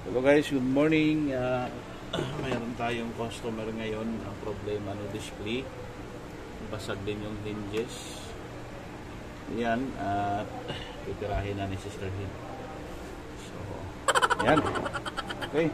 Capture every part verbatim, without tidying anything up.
Hello guys, good morning. Uh, mayroon tayong customer ngayon. Ang problema no display. Basag din yung hinges. Yan, at uh, pipirahin na ni Sister Hin. So, yan. Okay.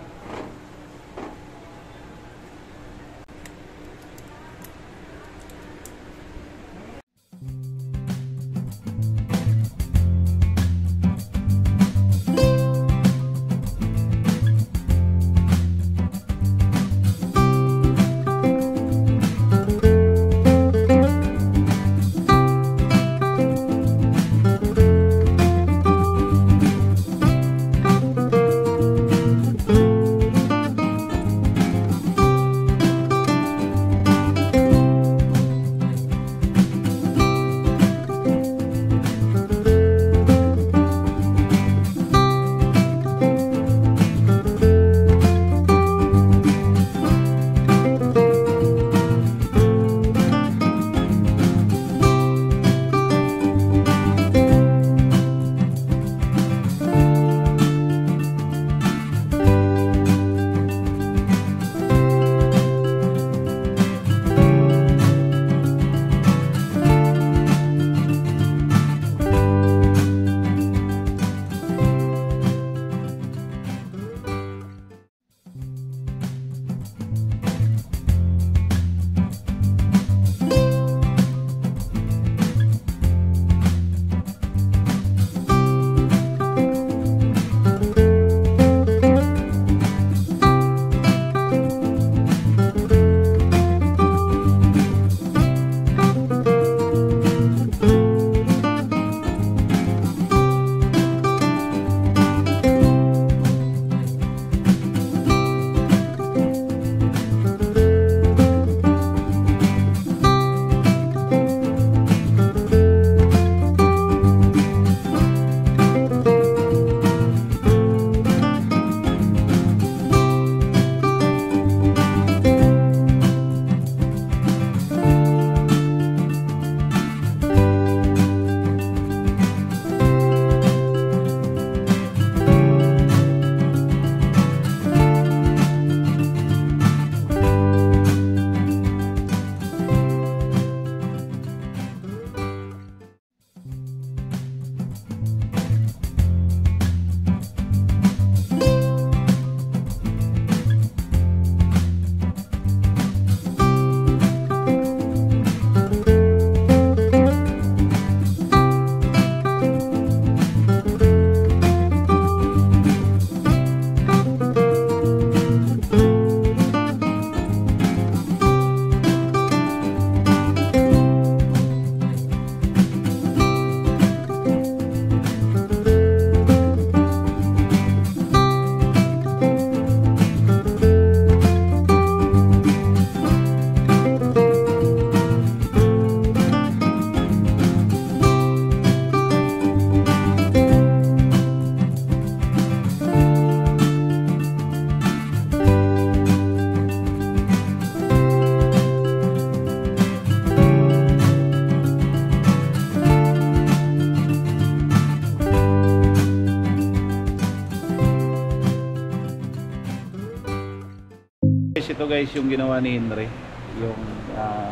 Ito guys yung ginawa ni Henry, yung uh,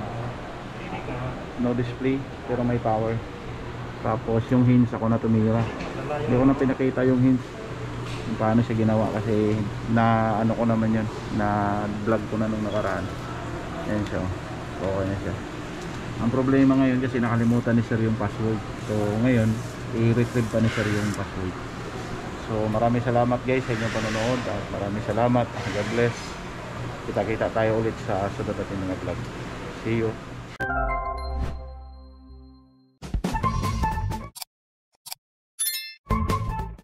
no display pero may power. Tapos yung hinge ako na tumira, hindi ko na pinakita yung hinge kung paano siya ginawa kasi na ano ko naman yun, na vlog ko na nung nakaraan. Ayan siya, so okay na siya. Ang problema ngayon kasi nakalimutan ni sir yung password, so ngayon i-retrieve pa ni sir yung password. So maraming salamat guys sa inyong panonood at maraming salamat. God bless. Kita-kita tayo ulit sa susunod natin mga vlog. See you.